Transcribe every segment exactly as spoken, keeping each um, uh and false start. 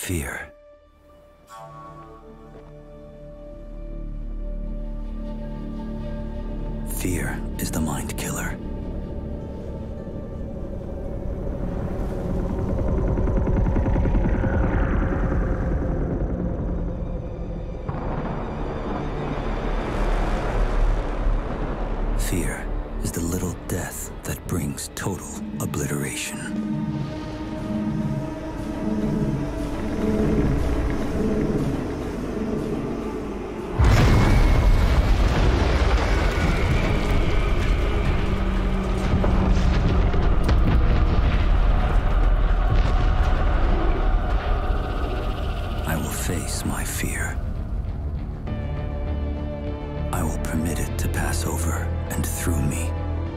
Fear. Fear is the mind killer. Fear is the little death that brings total obliteration. I will face my fear. I will permit it to pass over and through me.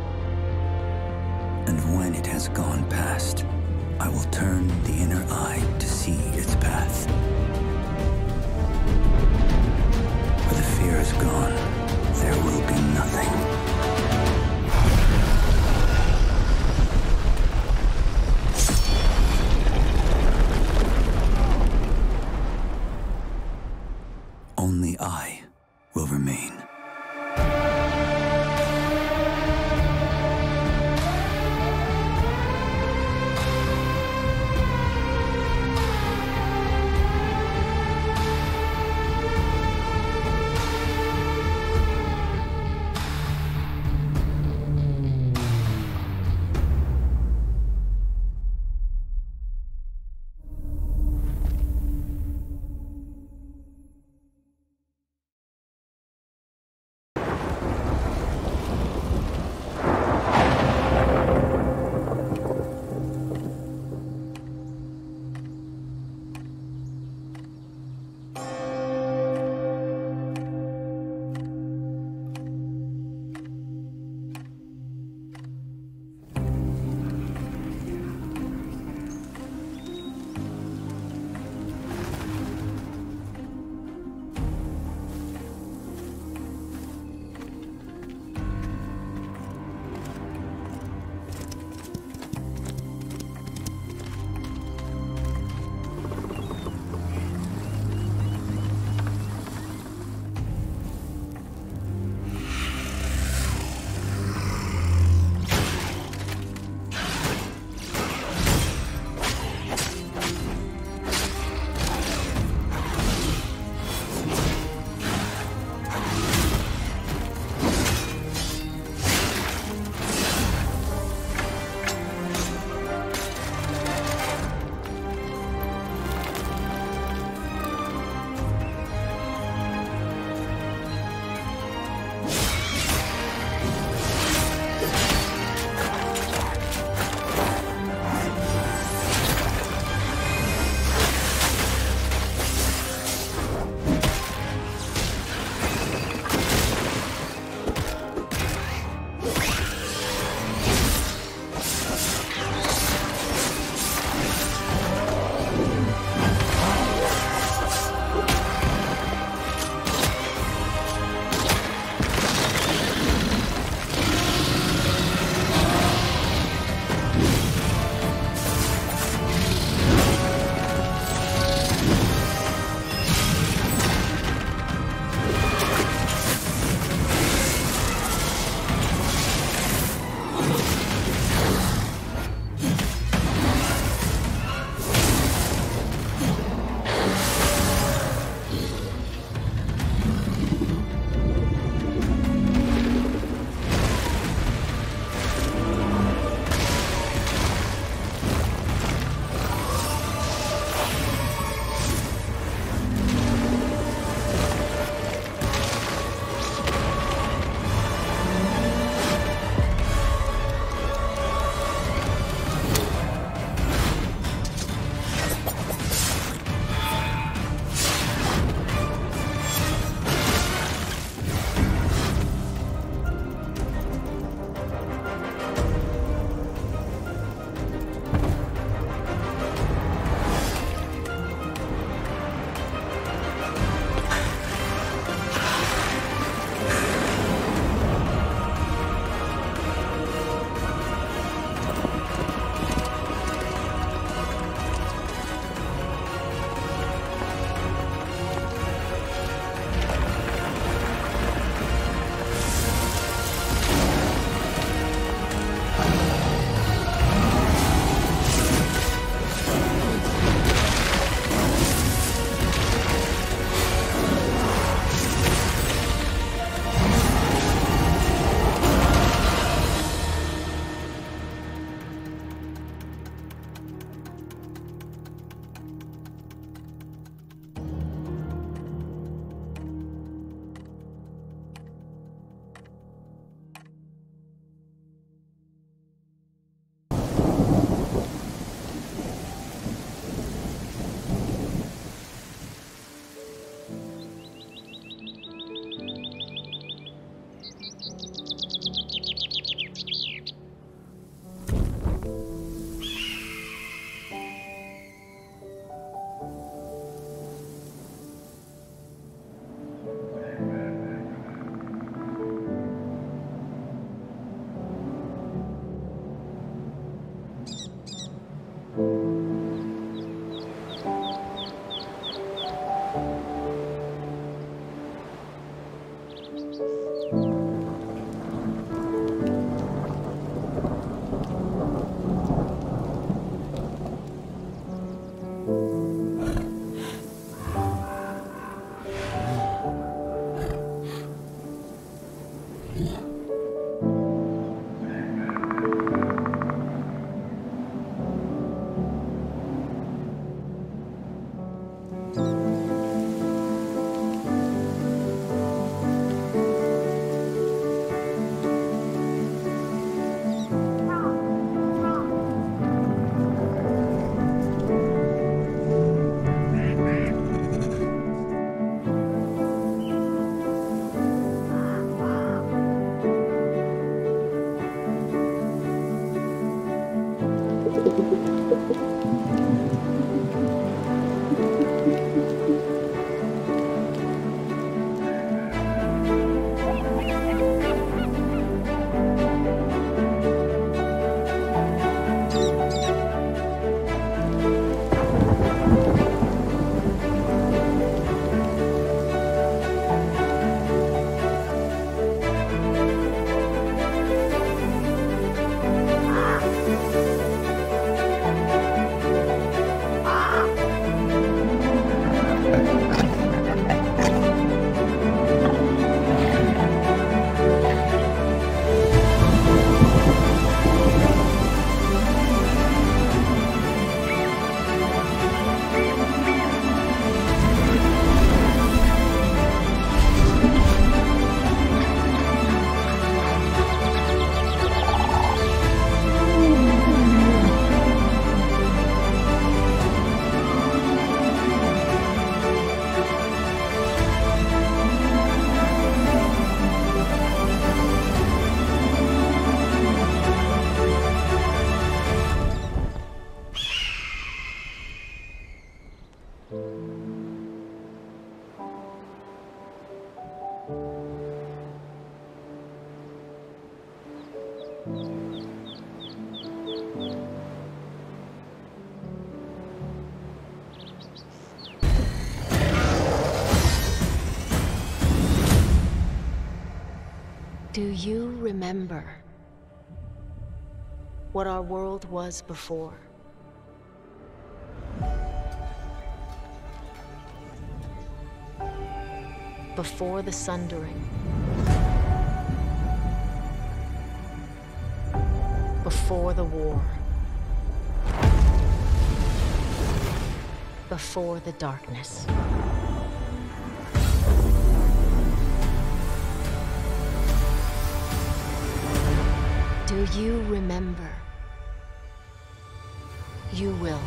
And when it has gone past, I will turn the inner eye to see its path. Where the fear is gone, there will be nothing. Only I will remain. Do you remember what our world was before? Before the Sundering. Before the war. Before the darkness. Do you remember? You will.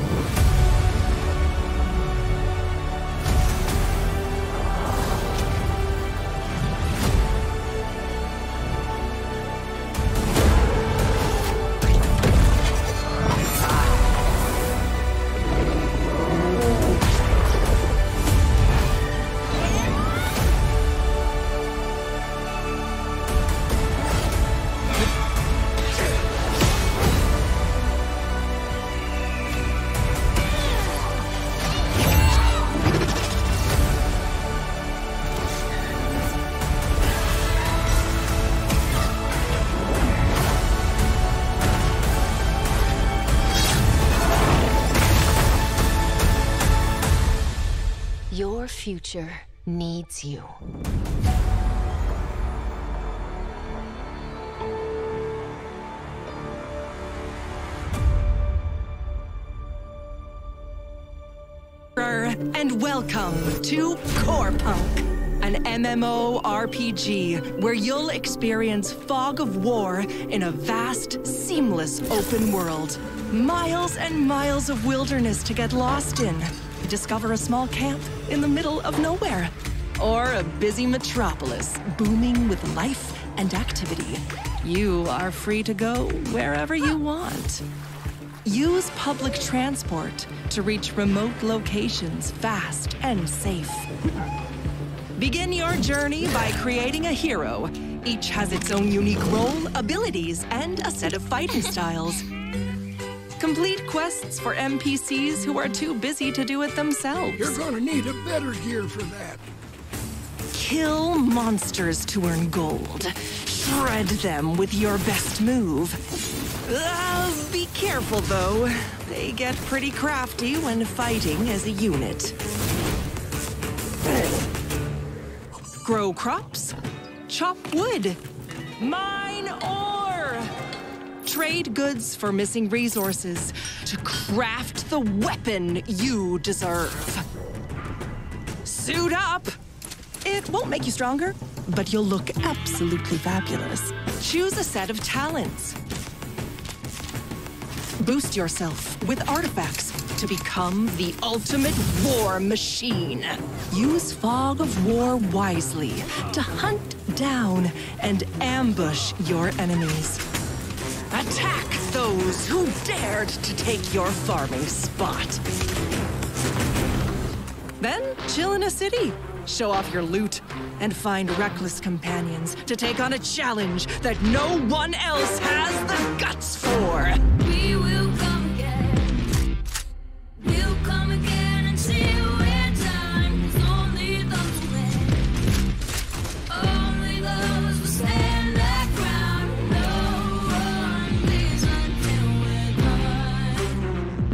Your future needs you. And welcome to Core Punk, an MMORPG where you'll experience fog of war in a vast, seamless open world. Miles and miles of wilderness to get lost in. Discover a small camp in the middle of nowhere. Or a busy metropolis booming with life and activity. You are free to go wherever you want. Use public transport to reach remote locations fast and safe. Begin your journey by creating a hero. Each has its own unique role, abilities, and a set of fighting styles. Complete quests for N P Cs who are too busy to do it themselves. You're gonna need a better gear for that. Kill monsters to earn gold. Shred them with your best move. Uh, be careful, though. They get pretty crafty when fighting as a unit. Grow crops. Chop wood. Mine ore. Trade goods for missing resources to craft the weapon you deserve. Suit up! It won't make you stronger, but you'll look absolutely fabulous. Choose a set of talents. Boost yourself with artifacts to become the ultimate war machine. Use Fog of War wisely to hunt down and ambush your enemies. Attack those who dared to take your farming spot. Then chill in a city, show off your loot, and find reckless companions to take on a challenge that no one else has the guts for. We will come again. We'll come again until we're done. It's only those who win. Only those who stand their ground. No one leaves until we're gone.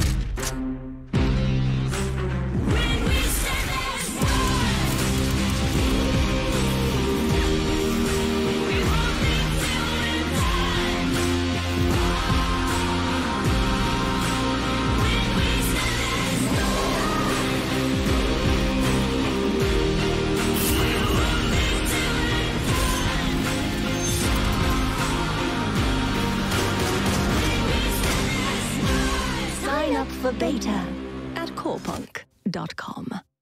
When we stand as one, we won't leave till we're done. When we stand as one, we won't leave till we're done. Sign up for beta at core punk dot com.